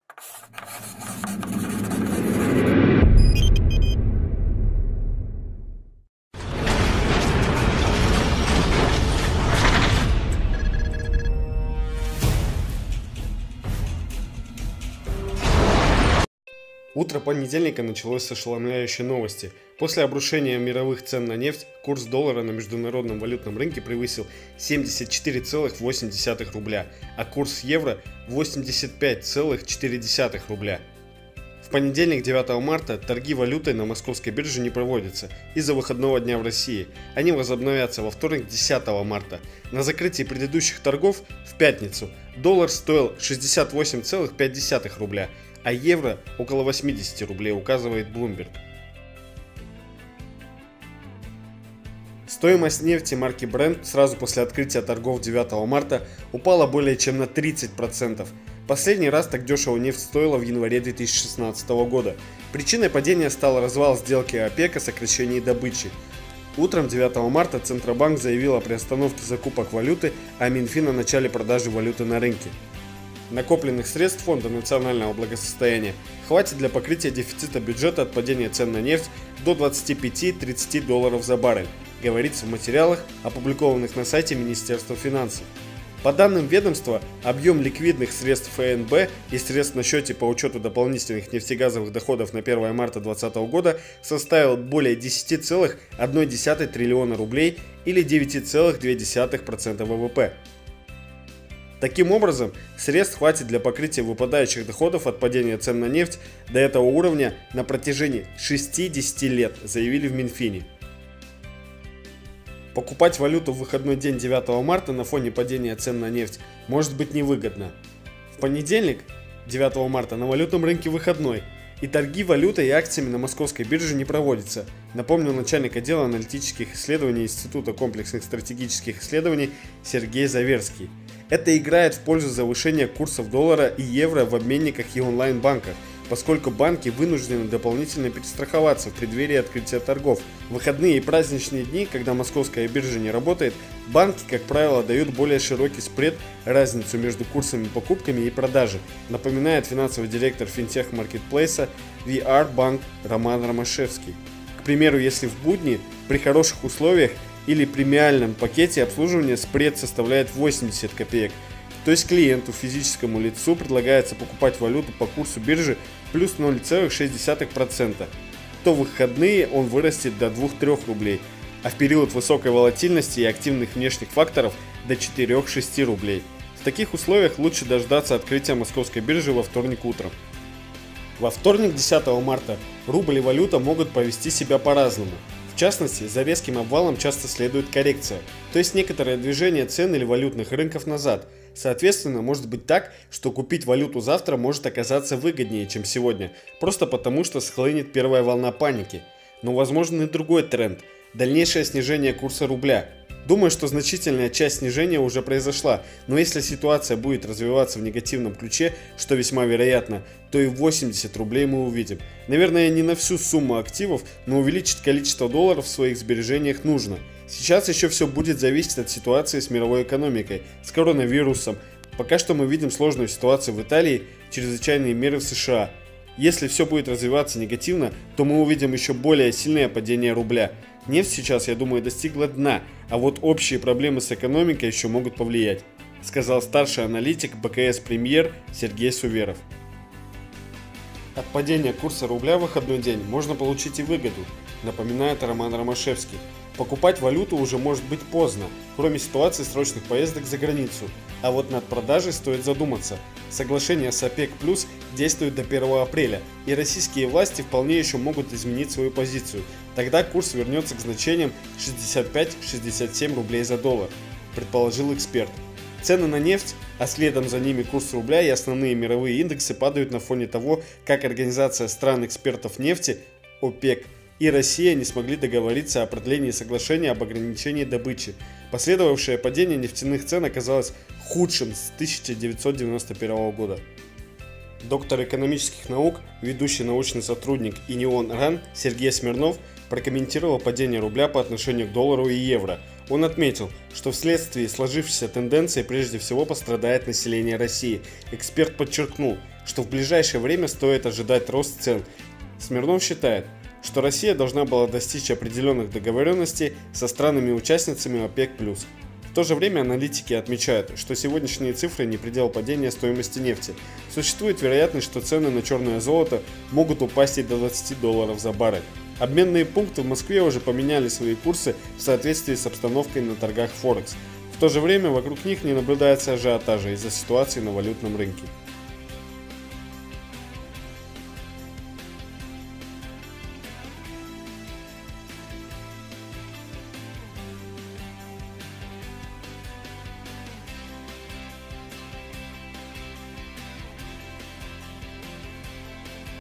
Утро понедельника началось с ошеломляющей новости. После обрушения мировых цен на нефть, курс доллара на международном валютном рынке превысил 74,8 рубля, а курс евро 85,4 рубля. В понедельник, 9 марта, торги валютой на московской бирже не проводятся из-за выходного дня в России. Они возобновятся во вторник, 10 марта. На закрытии предыдущих торгов в пятницу доллар стоил 68,5 рубля, а евро около 80 рублей, указывает Bloomberg. Стоимость нефти марки Brent сразу после открытия торгов 9 марта упала более чем на 30%. Последний раз так дешево нефть стоила в январе 2016 года. Причиной падения стал развал сделки ОПЕК о сокращении добычи. Утром 9 марта Центробанк заявил о приостановке закупок валюты, а Минфин о начале продажи валюты на рынке. Накопленных средств Фонда национального благосостояния хватит для покрытия дефицита бюджета от падения цен на нефть до 25-30 долларов за баррель, говорится в материалах, опубликованных на сайте Министерства финансов. По данным ведомства, объем ликвидных средств ФНБ и средств на счете по учету дополнительных нефтегазовых доходов на 1 марта 2020 года составил более 10,1 триллиона рублей или 9,2% ВВП. Таким образом, средств хватит для покрытия выпадающих доходов от падения цен на нефть до этого уровня на протяжении 60 лет, заявили в Минфине. Покупать валюту в выходной день 9 марта на фоне падения цен на нефть может быть невыгодно. В понедельник, 9 марта, на валютном рынке выходной, и торги валютой и акциями на московской бирже не проводятся, напомнил начальник отдела аналитических исследований Института комплексных стратегических исследований Сергей Заверский. Это играет в пользу завышения курсов доллара и евро в обменниках и онлайн-банках, поскольку банки вынуждены дополнительно перестраховаться в преддверии открытия торгов. В выходные и праздничные дни, когда московская биржа не работает, банки, как правило, дают более широкий спред, разницу между курсами покупками и продажи, напоминает финансовый директор финтех-маркетплейса VR Bank Роман Ромашевский. К примеру, если в будни при хороших условиях или премиальном пакете обслуживания спред составляет 80 копеек, то есть клиенту, физическому лицу, предлагается покупать валюту по курсу биржи плюс 0,6%, то в выходные он вырастет до 2-3 рублей, а в период высокой волатильности и активных внешних факторов до 4-6 рублей. В таких условиях лучше дождаться открытия московской биржи во вторник утром. Во вторник, 10 марта, рубль и валюта могут повести себя по-разному. В частности, за резким обвалом часто следует коррекция, то есть некоторое движение цен или валютных рынков назад. Соответственно, может быть так, что купить валюту завтра может оказаться выгоднее, чем сегодня, просто потому что схлынет первая волна паники. Но возможен и другой тренд – дальнейшее снижение курса рубля. Думаю, что значительная часть снижения уже произошла, но если ситуация будет развиваться в негативном ключе, что весьма вероятно, то и 80 рублей мы увидим. Наверное, не на всю сумму активов, но увеличить количество долларов в своих сбережениях нужно. Сейчас еще все будет зависеть от ситуации с мировой экономикой, с коронавирусом. Пока что мы видим сложную ситуацию в Италии, чрезвычайные меры в США. Если все будет развиваться негативно, то мы увидим еще более сильное падение рубля. Нефть сейчас, я думаю, достигла дна, а вот общие проблемы с экономикой еще могут повлиять, сказал старший аналитик БКС «Премьер» Сергей Суверов. От падения курса рубля в выходной день можно получить и выгоду, напоминает Роман Ромашевский. Покупать валюту уже может быть поздно, кроме ситуации срочных поездок за границу. А вот над продажей стоит задуматься. Соглашение с ОПЕК+ действует до 1 апреля, и российские власти вполне еще могут изменить свою позицию. Тогда курс вернется к значениям 65-67 рублей за доллар, предположил эксперт. Цены на нефть, а следом за ними курс рубля и основные мировые индексы падают на фоне того, как Организация стран-экспертов нефти ОПЕК и Россия не смогли договориться о продлении соглашения об ограничении добычи. Последовавшее падение нефтяных цен оказалось худшим с 1991 года. Доктор экономических наук, ведущий научный сотрудник Инион РАН Сергей Смирнов прокомментировал падение рубля по отношению к доллару и евро. Он отметил, что вследствие сложившейся тенденции прежде всего пострадает население России. Эксперт подчеркнул, что в ближайшее время стоит ожидать рост цен. Смирнов считает, что Россия должна была достичь определенных договоренностей со странами-участницами ОПЕК+. В то же время аналитики отмечают, что сегодняшние цифры не предел падения стоимости нефти. Существует вероятность, что цены на черное золото могут упасть и до $20 за баррель. Обменные пункты в Москве уже поменяли свои курсы в соответствии с обстановкой на торгах Форекс. В то же время вокруг них не наблюдается ажиотажа из-за ситуации на валютном рынке.